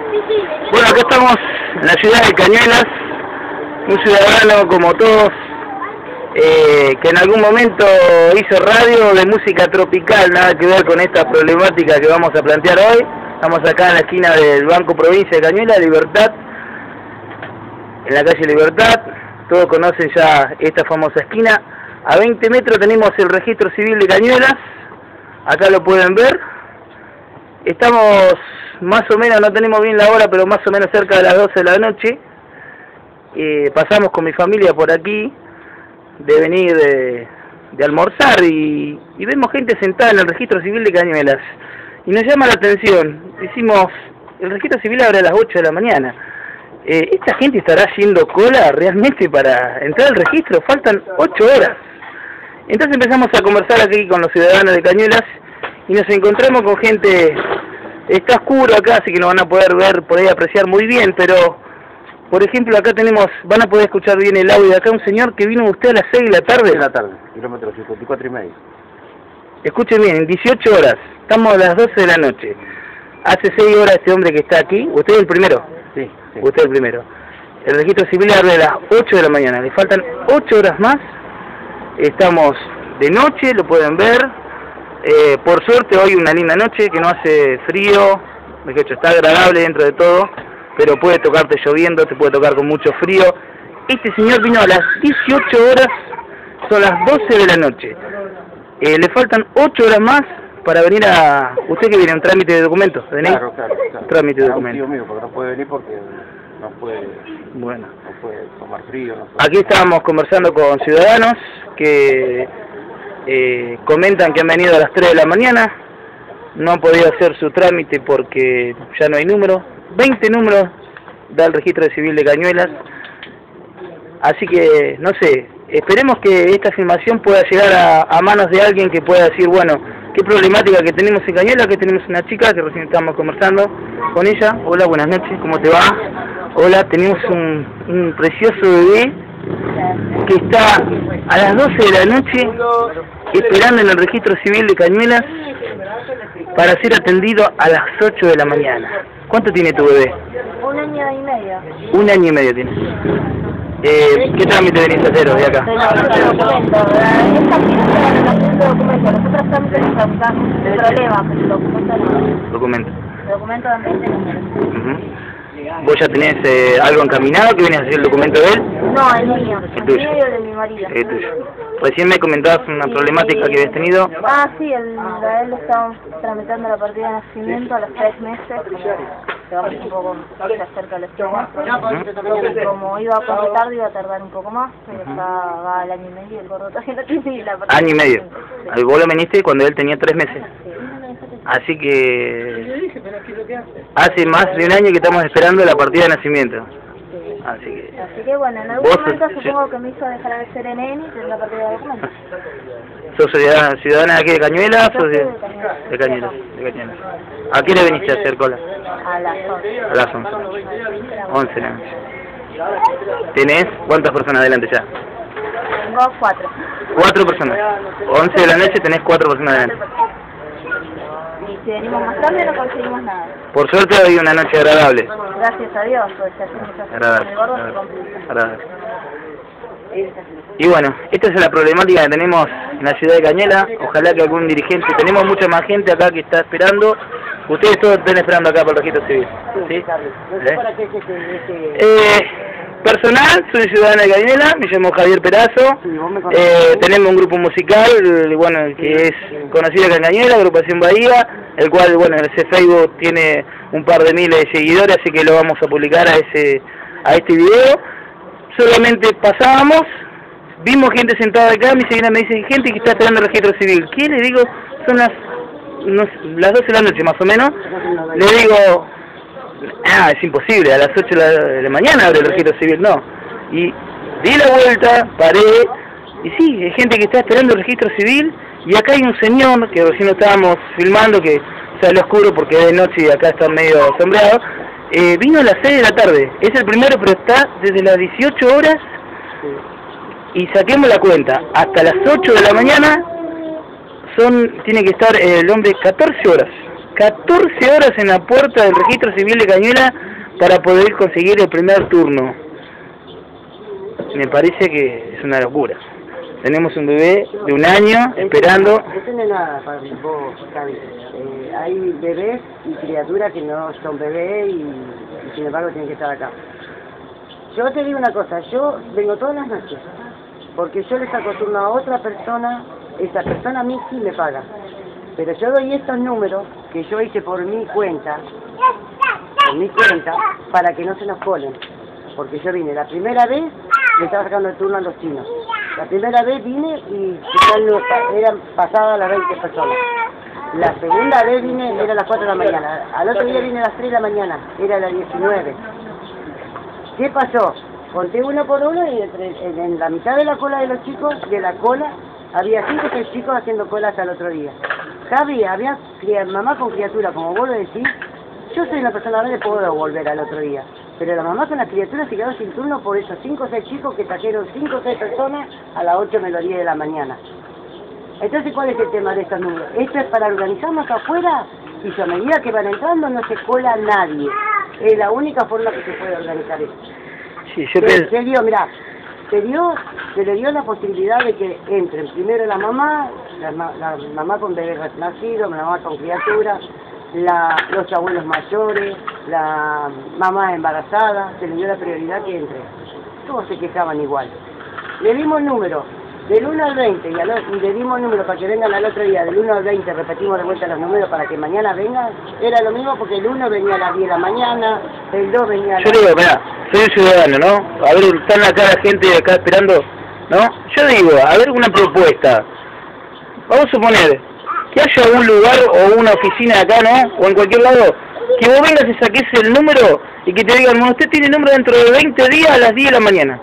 Bueno, acá estamos en la ciudad de Cañuelas, un ciudadano como todos, que en algún momento hizo radio de música tropical, nada que ver con esta problemática que vamos a plantear hoy. Estamos acá en la esquina del Banco Provincia de Cañuelas, Libertad, en la calle Libertad. Todos conocen ya esta famosa esquina. A 20 metros tenemos el registro civil de Cañuelas, acá lo pueden ver. Estamos más o menos, no tenemos bien la hora, pero más o menos cerca de las 12 de la noche. Pasamos con mi familia por aquí, de venir de almorzar, y vemos gente sentada en el registro civil de Cañuelas. Y nos llama la atención. Decimos, el registro civil abre a las 8 de la mañana. ¿Esta gente estará haciendo cola realmente para entrar al registro? Faltan 8 horas. Entonces empezamos a conversar aquí con los ciudadanos de Cañuelas y nos encontramos con gente. Está oscuro acá, así que no van a poder ver, por ahí apreciar muy bien, pero por ejemplo acá tenemos, van a poder escuchar bien el audio de acá, un señor que vino usted a las 6 de la tarde. 6 de la tarde, kilómetro 54,5. Escuchen bien, en 18 horas, estamos a las 12 de la noche. Hace 6 horas este hombre que está aquí, usted es el primero. Sí, sí. Usted es el primero. El registro civil abre a las 8 de la mañana, le faltan 8 horas más. Estamos de noche, lo pueden ver. Por suerte hoy una linda noche, que no hace frío, está agradable dentro de todo, pero puede tocarte lloviendo, te puede tocar con mucho frío. Este señor vino a las 18 horas, son las 12 de la noche. Le faltan 8 horas más para venir a... ¿Usted que viene? ¿Un trámite de documentos? ¿Venís? Claro. Trámite de documentos. Un tío mío, porque no puede venir porque no puede tomar frío. No puede... Aquí estábamos conversando con ciudadanos que comentan que han venido a las 3 de la mañana, no han podido hacer su trámite porque ya no hay número. 20 números da el registro civil de Cañuelas, así que no sé, esperemos que esta filmación pueda llegar a manos de alguien que pueda decir, bueno, qué problemática que tenemos en Cañuelas, que tenemos una chica que recién estamos conversando con ella. Hola, buenas noches, ¿cómo te va? Hola, tenemos un precioso bebé que está a las 12 de la noche esperando en el registro civil de Cañuelas para ser atendido a las 8 de la mañana. ¿Cuánto tiene tu bebé? 1 año y medio. 1 año y medio tiene. ¿Qué trámite venís a hacer hoy acá? Nosotros trámites nos preguntamos el problema, pero el documento no. Documento. El documento también. ¿Vos ya tenés algo encaminado que vienes a hacer el documento de él? No, el mío. El tuyo. mío y el de mi marido. El tuyo. Recién me comentabas una problemática que habías tenido. Sí, a él le estábamos tramitando la partida de nacimiento a los 3 meses, llegamos un poco cerca de los 3 meses. Como iba a poner tarde, iba a tardar un poco más, pero ya va al año y medio, el gordo todavía no tiene la partida. Año y medio. Sí. Vos lo viniste cuando él tenía 3 meses. Sí. Así que hace más de 1 año que estamos esperando la partida de nacimiento. Así que bueno, en algún momento supongo que me hizo dejar de ser NN y tener la partida de documentos. ¿Sos ciudadana de aquí de Cañuelas? Yo soy De Cañuelas. ¿A qué le viniste a hacer cola? A las 11. A las 11. 11 de la noche. ¿Tenés cuántas personas adelante ya? Tengo 4. 4 personas. 11 de la noche tenés 4 personas adelante. Y si venimos más tarde no conseguimos nada. Por suerte hoy una noche agradable. Gracias a Dios, pues ya hacemos así. Agradable. El gordo se complica. Agradable. Y bueno, esta es la problemática que tenemos en la ciudad de Cañuelas. Ojalá que algún dirigente, tenemos mucha más gente acá que está esperando. Ustedes todos están esperando acá por el registro civil. ¿Sí? Personal, soy ciudadano de Cañuelas, me llamo Javier Perazo. Tenemos un grupo musical, bueno, que es conocido acá en Cañuelas, Agrupación Bahía, el cual, bueno, ese Facebook tiene un par de miles de seguidores, así que lo vamos a publicar a este video. Solamente pasábamos, vimos gente sentada acá, mi señora me dice, gente que está esperando el registro civil. ¿Qué? Le digo, son las 12 de la noche más o menos. Le digo, es imposible, a las 8 de la mañana abre el registro civil, no. Y di la vuelta, paré, y sí, hay gente que está esperando el registro civil, y acá hay un señor, que recién lo estábamos filmando, que sale oscuro porque es de noche y acá está medio sombreado. Vino a las 6 de la tarde, es el primero, pero está desde las 18 horas, y saquemos la cuenta, hasta las 8 de la mañana, tiene que estar el hombre 14 horas 14 horas en la puerta del registro civil de Cañuelas para poder conseguir el primer turno. Me parece que es una locura. Tenemos un bebé de 1 año esperando. Eso no es nada para vos, Javi. Hay bebés y criaturas que no son bebés y sin embargo tienen que estar acá. Yo te digo una cosa, yo vengo todas las noches, porque yo les saco turno a otra persona, esa persona a mí sí me paga. Pero yo doy estos números que yo hice por mi cuenta, para que no se nos colen. Porque yo vine la primera vez, le estaba sacando el turno a los chinos. La primera vez vine y eran pasadas las 20 personas. La segunda vez vine, era a las 4 de la mañana. Al otro día vine a las 3 de la mañana, era a las 19. ¿Qué pasó? Conté uno por uno y en la mitad de la cola de los chicos, había 5 o 6 chicos haciendo cola hasta el otro día. Javi, había mamá con criatura, como vos lo decís. Yo soy una persona grande, puedo volver al otro día. Pero la mamá con la criatura se quedó sin turno por esos 5 o 6 chicos que trajeron 5 o 6 personas a las 8 menos 10 de la mañana. Entonces, ¿cuál es el tema de estos números? Esto es para organizarnos afuera y a medida que van entrando no se cola nadie. Es la única forma que se puede organizar esto. Sí, yo pienso... Se le dio la posibilidad de que entren primero la mamá con bebé recién nacido, la mamá con criatura, los abuelos mayores, la mamá embarazada, se le dio la prioridad que entre. Todos se quejaban igual. Le dimos número del 1 al 20 y le dimos número para que vengan al otro día, del 1 al 20 repetimos de vuelta los números para que mañana vengan. Era lo mismo porque el 1 venía a las 10 de la mañana, el 2 venía a las... Yo digo, mirá, soy un ciudadano, ¿no? A ver, están acá la gente acá esperando, ¿no? Yo digo, a ver una propuesta. Vamos a suponer que haya un lugar o una oficina acá, ¿no? O en cualquier lado, que vos vengas y saques el número y que te digan, bueno, usted tiene el número dentro de 20 días a las 10 de la mañana.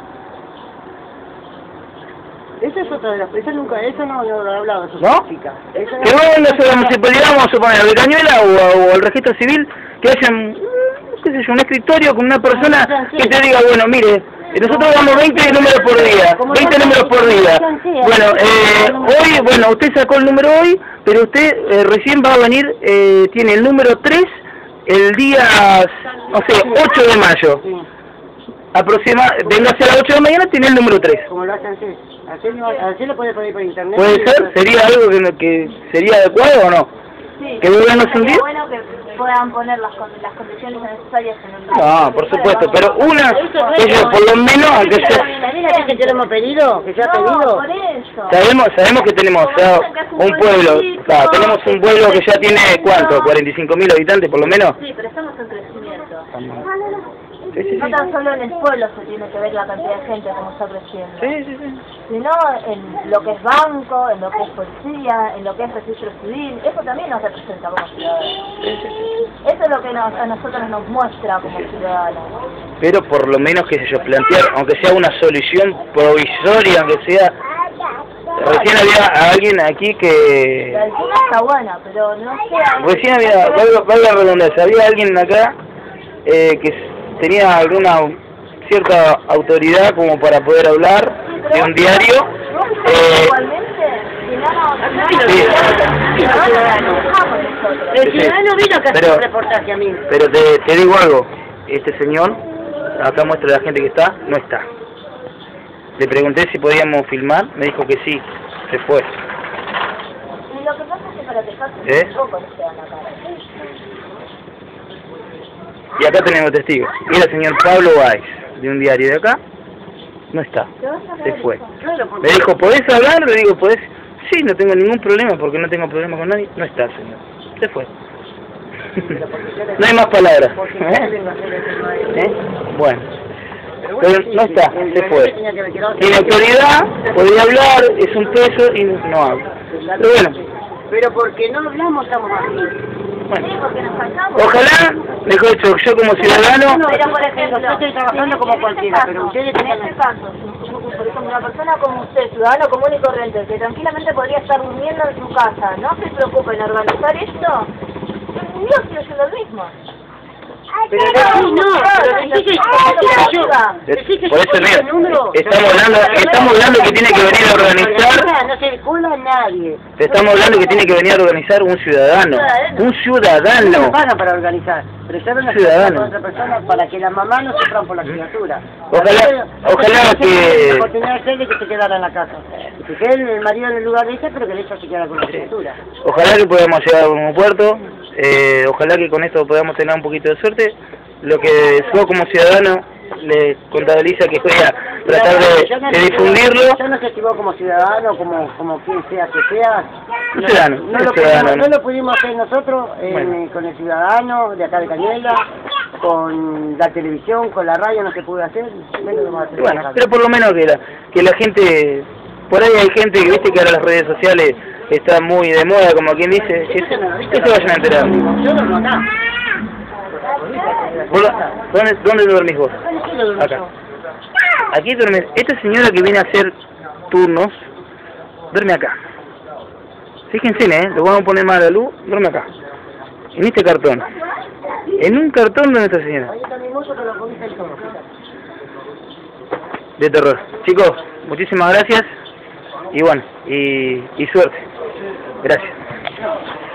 Esa es otra de las... Eso no lo he hablado, eso ¿no? chica. Que vos vengas a la municipalidad, vamos a suponer, de Cañuelas o al registro civil, que haya, qué sé yo, un escritorio con una persona que te diga, bueno, mire, nosotros damos 20 números por día, 20 números por día. Bueno, hoy, bueno, usted sacó el número hoy, pero usted recién va a venir, tiene el número 3 el día, no sé, 8 de mayo. Véngase a las 8 de la mañana, tiene el número 3. Como lo hacen, sí. Así lo puede pedir por internet. ¿Puede ser? ¿Sería algo que sería adecuado o no? Sí, ¿Que gobierno un día? bueno que puedan poner las condiciones necesarias en el... No, por supuesto, pero ellos por lo menos, aunque sea... ¿Sabés que te lo hemos pedido? ¿Que se ha pedido? Por eso. Sabemos que tenemos un pueblo, tenemos un pueblo que ya tiene, ¿cuánto? 45.000 habitantes por lo menos. Sí, pero estamos en crecimiento. Sí. No tan solo en el pueblo se tiene que ver la cantidad de gente como está creciendo. Sí. Sino en lo que es banco, en lo que es policía, en lo que es registro civil. Eso también nos representa como ciudadanos. Eso es lo que a nosotros nos muestra como ciudadanos. Pero por lo menos, qué sé yo, plantear, aunque sea una solución provisoria, aunque sea... Recién había alguien aquí que... La altura está buena, pero no sé... Recién había, valga la redundancia, había alguien acá que tenía alguna cierta autoridad como para poder hablar de un diario. El ciudadano vino a hacer un reportaje a mí. Pero te digo algo, este señor, acá muestra la gente que está, no está. Le pregunté si podíamos filmar, me dijo que sí, se fue. Y lo que pasa es que para dejarse un poco no se dan la cara. Y acá tenemos testigos. Y el señor Pablo Báez, de un diario de acá, no está, se fue. Me dijo, ¿podés hablar? Le digo, ¿podés? Sí, no tengo ningún problema, porque no tengo problema con nadie. No está, señor. Se fue. No hay más palabras. Bueno. Pero no está, se fue. Tiene autoridad, podía hablar, es un peso y no habla. Pero bueno. Pero porque no hablamos estamos aquí. Bueno, ojalá, mejor dicho, yo como ciudadano... Pero por ejemplo, yo estoy trabajando como cualquiera, pero ustedes... En este caso, por ejemplo, una persona como usted, ciudadano común y corriente, que tranquilamente podría estar durmiendo en su casa, no se preocupe en organizar esto, yo sigo siendo el mismo. Pero decís no, pero decís que por eso estamos hablando que tiene que venir a organizar. No circula nadie. Estamos hablando que tiene que venir a organizar un ciudadano. Un ciudadano. No pagan para organizar, pero se ven a otra persona para que las mamás no sufran por la criatura. Ojalá que... La oportunidad de que se quedara en la casa. Que quede el marido en el lugar de ella, pero que ella se quedara con la criatura. Ojalá que podamos llegar a un puerto. Ojalá que con esto podamos tener un poquito de suerte. Lo que yo como ciudadano le contabiliza que voy a tratar de difundirlo. Yo no sé si vos como ciudadano, como quien sea que seas, no lo pudimos hacer nosotros con el ciudadano de acá de Cañuelas, con la televisión, con la radio, no se pudo hacer. Bueno, pero por lo menos que la gente, por ahí hay gente que viste que ahora las redes sociales están muy de moda, como quien dice, que se vayan a enterar. Yo duermo acá. ¿Dónde dormís vos? Acá. Aquí duermes. Esta señora que viene a hacer turnos, duerme acá. Fíjense, lo vamos a poner más a la luz, duerme acá. En este cartón. En un cartón de nuestra señora. De terror. Chicos, muchísimas gracias. Y bueno, y suerte. Gracias.